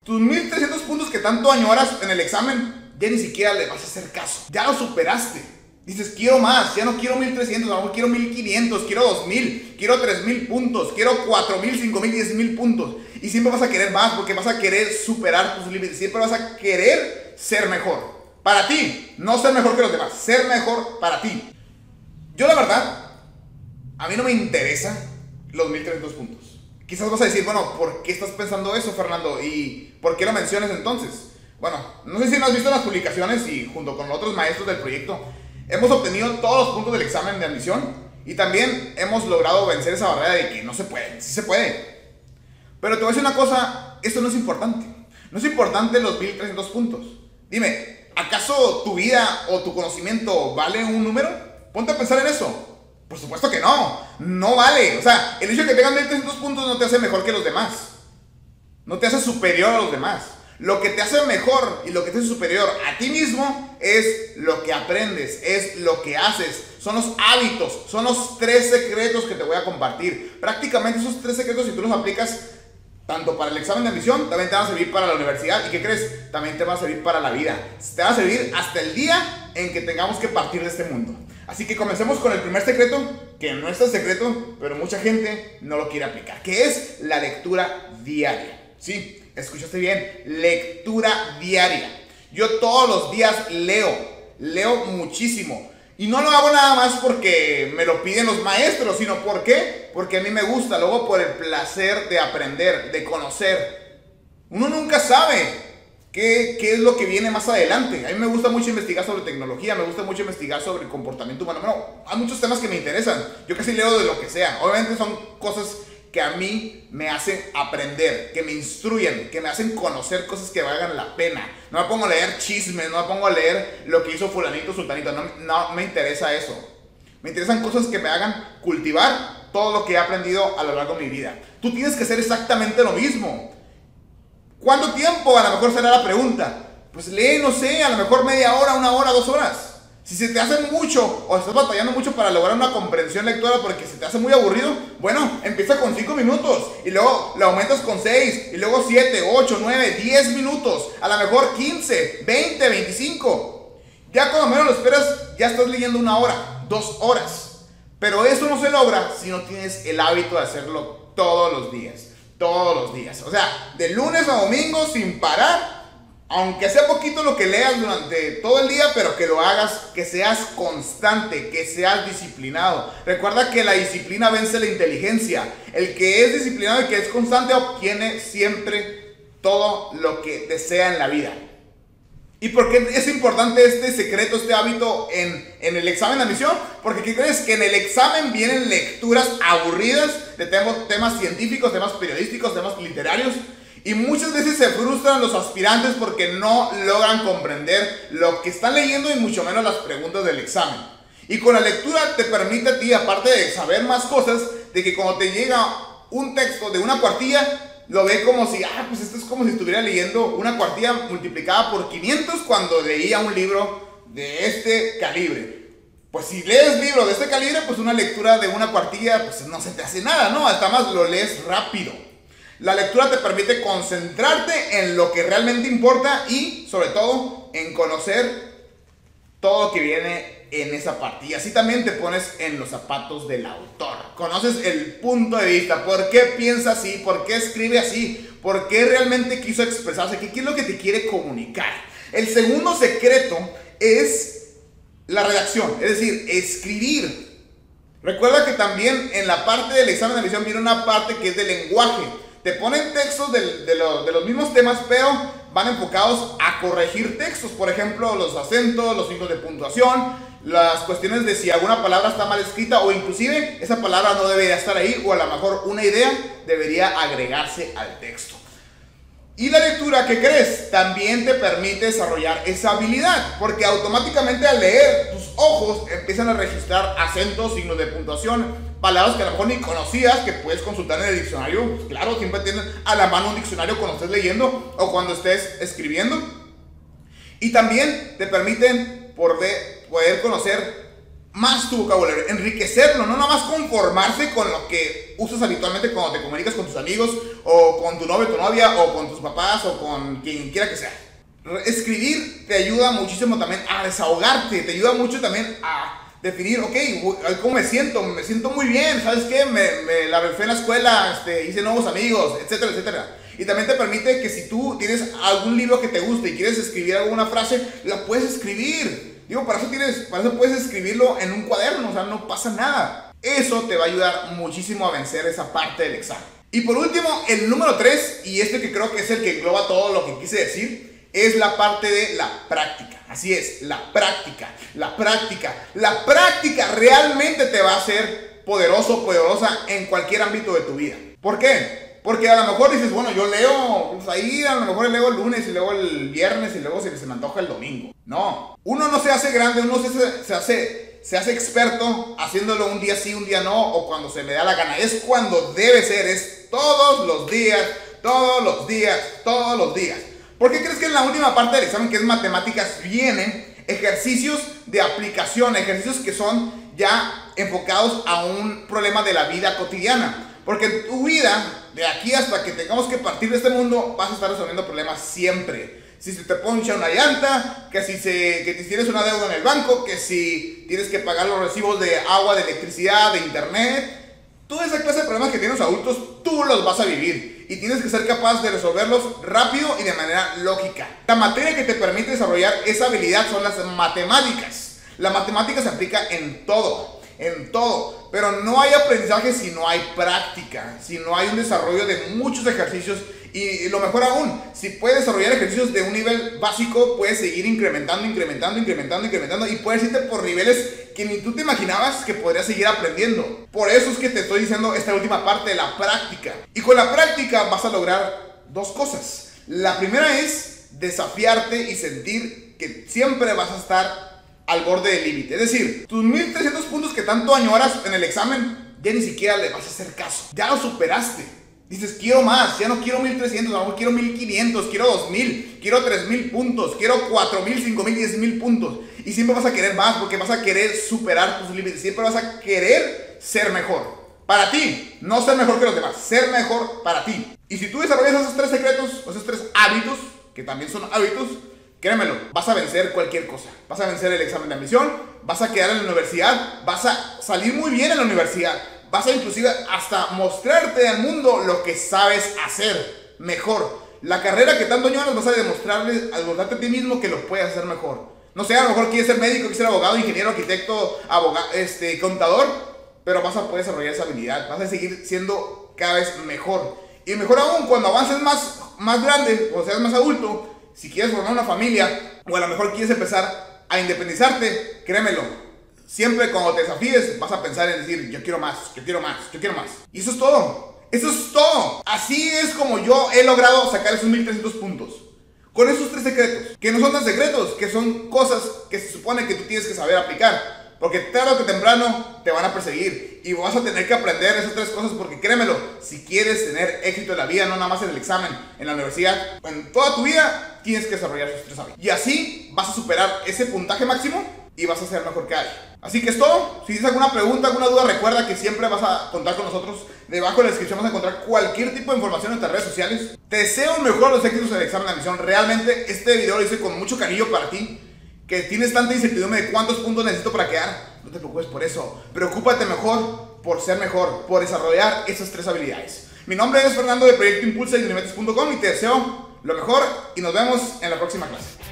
tus 1300 puntos que tanto añoras en el examen, ya ni siquiera le vas a hacer caso. Ya lo superaste. Dices, quiero más, ya no quiero 1300, a lo mejor quiero 1500, quiero 2000, quiero 3000 puntos, quiero 4000, 5000, 10000 puntos. Y siempre vas a querer más porque vas a querer superar tus límites. Siempre vas a querer ser mejor. Para ti, no ser mejor que los demás, ser mejor para ti. Yo la verdad, a mí no me interesa los 1300 puntos. Quizás vas a decir, bueno, ¿por qué estás pensando eso, Fernando? ¿Y por qué lo mencionas entonces? Bueno, no sé si no has visto las publicaciones y junto con otros maestros del proyecto hemos obtenido todos los puntos del examen de admisión y también hemos logrado vencer esa barrera de que no se puede, sí se puede. Pero te voy a decir una cosa, esto no es importante. No es importante los 1300 puntos. Dime, ¿acaso tu vida o tu conocimiento vale un número? Ponte a pensar en eso. Por supuesto que no, no vale. O sea, el hecho de que tengas 1300 puntos no te hace mejor que los demás. No te hace superior a los demás. Lo que te hace mejor y lo que te hace superior a ti mismo es lo que aprendes, es lo que haces, son los hábitos, son los 3 secretos que te voy a compartir. Prácticamente esos 3 secretos, si tú los aplicas tanto para el examen de admisión, también te van a servir para la universidad. ¿Y qué crees? También te va a servir para la vida. Te va a servir hasta el día en que tengamos que partir de este mundo. Así que comencemos con el primer secreto, que no es tan secreto, pero mucha gente no lo quiere aplicar, que es la lectura diaria. Sí, escuchaste bien, lectura diaria. Yo todos los días leo muchísimo. Y no lo hago nada más porque me lo piden los maestros, sino ¿por qué? Porque a mí me gusta, luego por el placer de aprender, de conocer. Uno nunca sabe qué es lo que viene más adelante. A mí me gusta mucho investigar sobre tecnología, me gusta mucho investigar sobre el comportamiento humano. Bueno, hay muchos temas que me interesan. Yo casi leo de lo que sea. Obviamente son cosas que a mí me hacen aprender, que me instruyen, que me hacen conocer cosas que valgan la pena. No me pongo a leer chismes, no me pongo a leer lo que hizo fulanito, sultanito. No me interesa eso. Me interesan cosas que me hagan cultivar todo lo que he aprendido a lo largo de mi vida. Tú tienes que hacer exactamente lo mismo. ¿Cuánto tiempo? A lo mejor será la pregunta. Pues lee, no sé, a lo mejor media hora, 1 hora, 2 horas. Si se te hace mucho o estás batallando mucho para lograr una comprensión lectora porque se te hace muy aburrido, bueno, empieza con 5 minutos y luego lo aumentas con 6 y luego 7, 8, 9, 10 minutos, a lo mejor 15, 20, 25. Ya cuando menos lo esperas, ya estás leyendo 1 hora, 2 horas. Pero eso no se logra si no tienes el hábito de hacerlo todos los días. Todos los días. O sea, de lunes a domingo sin parar. Aunque sea poquito lo que leas durante todo el día, pero que lo hagas, que seas constante, que seas disciplinado. Recuerda que la disciplina vence la inteligencia. El que es disciplinado y que es constante obtiene siempre todo lo que desea en la vida. ¿Y por qué es importante este secreto, este hábito en el examen de admisión? Porque ¿qué crees? Que en el examen vienen lecturas aburridas de temas científicos, temas periodísticos, temas literarios. Y muchas veces se frustran los aspirantes porque no logran comprender lo que están leyendo y mucho menos las preguntas del examen. Y con la lectura te permite a ti, aparte de saber más cosas, de que cuando te llega un texto de una cuartilla, lo ve como si, pues esto es como si estuviera leyendo una cuartilla multiplicada por 500 cuando leía un libro de este calibre. Pues si lees libros de este calibre, pues una lectura de una cuartilla, pues no se te hace nada, ¿no? Hasta más lo lees rápido. La lectura te permite concentrarte en lo que realmente importa y, sobre todo, en conocer todo lo que viene en esa parte. Y así también te pones en los zapatos del autor. Conoces el punto de vista, por qué piensa así, por qué escribe así, por qué realmente quiso expresarse, qué es lo que te quiere comunicar. El segundo secreto es la redacción, es decir, escribir. Recuerda que también en la parte del examen de admisión viene una parte que es de lenguaje. Te ponen textos de los mismos temas, pero van enfocados a corregir textos. Por ejemplo, los acentos, los signos de puntuación, las cuestiones de si alguna palabra está mal escrita o inclusive esa palabra no debería estar ahí o a lo mejor una idea debería agregarse al texto. Y la lectura, ¿qué crees? También te permite desarrollar esa habilidad, porque automáticamente al leer tus ojos empiezan a registrar acentos, signos de puntuación, palabras que a lo mejor ni conocías, que puedes consultar en el diccionario. Pues claro, siempre tienes a la mano un diccionario cuando estés leyendo o cuando estés escribiendo. Y también te permiten poder conocer más tu vocabulario, enriquecerlo, no nada más conformarse con lo que usas habitualmente cuando te comunicas con tus amigos, o con tu novio, tu novia, o con tus papás, o con quien quiera que sea. Escribir te ayuda muchísimo también a desahogarte, te ayuda mucho también a definir, ok, ¿cómo me siento? Me siento muy bien, ¿sabes qué? Me la rifé en la escuela, hice nuevos amigos, etcétera, etcétera. Y también te permite que si tú tienes algún libro que te guste y quieres escribir alguna frase, la puedes escribir. Digo, para eso puedes escribirlo en un cuaderno, o sea, no pasa nada. Eso te va a ayudar muchísimo a vencer esa parte del examen. Y por último, el número 3, y este que creo que es el que engloba todo lo que quise decir, es la parte de la práctica. Así es, la práctica. La práctica realmente te va a hacer poderoso, poderosa en cualquier ámbito de tu vida. ¿Por qué? Porque a lo mejor dices, bueno, yo leo, pues ahí a lo mejor leo el lunes y luego el viernes y luego se me antoja el domingo. No, uno no se hace grande, uno se hace experto haciéndolo un día sí, un día no, o cuando se le da la gana. Es cuando debe ser, es todos los días, todos los días, todos los días. ¿Por qué crees que en la última parte del examen, que es matemáticas, vienen ejercicios de aplicación, ejercicios que son ya enfocados a un problema de la vida cotidiana? Porque en tu vida, de aquí hasta que tengamos que partir de este mundo, vas a estar resolviendo problemas siempre. Si se te poncha una llanta, que si tienes una deuda en el banco, que si tienes que pagar los recibos de agua, de electricidad, de internet. Toda esa clase de problemas que tienen los adultos, tú los vas a vivir. Y tienes que ser capaz de resolverlos rápido y de manera lógica. La materia que te permite desarrollar esa habilidad son las matemáticas. La matemática se aplica en todo. En todo, pero no hay aprendizaje si no hay práctica, si no hay un desarrollo de muchos ejercicios. Y lo mejor aún, si puedes desarrollar ejercicios de un nivel básico, puedes seguir incrementando y puedes irte por niveles que ni tú te imaginabas que podrías seguir aprendiendo. Por eso es que te estoy diciendo esta última parte de la práctica. Y con la práctica vas a lograr dos cosas. La primera es desafiarte y sentir que siempre vas a estar al borde del límite. Es decir, tus 1300 puntos que tanto añoras en el examen, ya ni siquiera le vas a hacer caso. Ya lo superaste. Dices, quiero más, ya no quiero 1300, a lo mejor quiero 1500, quiero 2000, quiero 3000 puntos, quiero 4000, 5000, 10000 puntos. Y siempre vas a querer más porque vas a querer superar tus límites. Siempre vas a querer ser mejor. Para ti, no ser mejor que los demás, ser mejor para ti. Y si tú desarrollas esos 3 secretos, esos 3 hábitos, que también son hábitos, créemelo, vas a vencer cualquier cosa. Vas a vencer el examen de admisión, vas a quedar en la universidad, vas a salir muy bien en la universidad, vas a inclusive hasta mostrarte al mundo lo que sabes hacer mejor. La carrera que tanto añoras vas a demostrarte a ti mismo que lo puedes hacer mejor. No sé, a lo mejor quieres ser médico, quieres ser abogado, ingeniero, arquitecto, contador, pero vas a poder desarrollar esa habilidad, vas a seguir siendo cada vez mejor. Y mejor aún, cuando avances más grande, o seas más adulto, si quieres formar una familia, o a lo mejor quieres empezar a independizarte, créemelo, siempre cuando te desafíes vas a pensar en decir, yo quiero más, yo quiero más, yo quiero más. Y eso es todo, eso es todo. Así es como yo he logrado sacar esos 1300 puntos. Con esos 3 secretos, que no son tan secretos, que son cosas que se supone que tú tienes que saber aplicar. Porque tarde o temprano te van a perseguir y vas a tener que aprender esas 3 cosas, porque créemelo, si quieres tener éxito en la vida, no nada más en el examen, en la universidad, en toda tu vida, tienes que desarrollar esos 3 hábitos. Y así vas a superar ese puntaje máximo y vas a ser mejor que alguien. Así que es todo. Si tienes alguna pregunta, alguna duda, recuerda que siempre vas a contar con nosotros. Debajo en la descripción vas a encontrar cualquier tipo de información en nuestras redes sociales. Te deseo mejor los éxitos en el examen de admisión. Realmente este video lo hice con mucho cariño para ti, que tienes tanta incertidumbre de cuántos puntos necesito para quedar. No te preocupes por eso. Preocúpate mejor por ser mejor, por desarrollar esas 3 habilidades. Mi nombre es Fernando de Proyecto Impulsa y Unimetes.com y te deseo lo mejor y nos vemos en la próxima clase.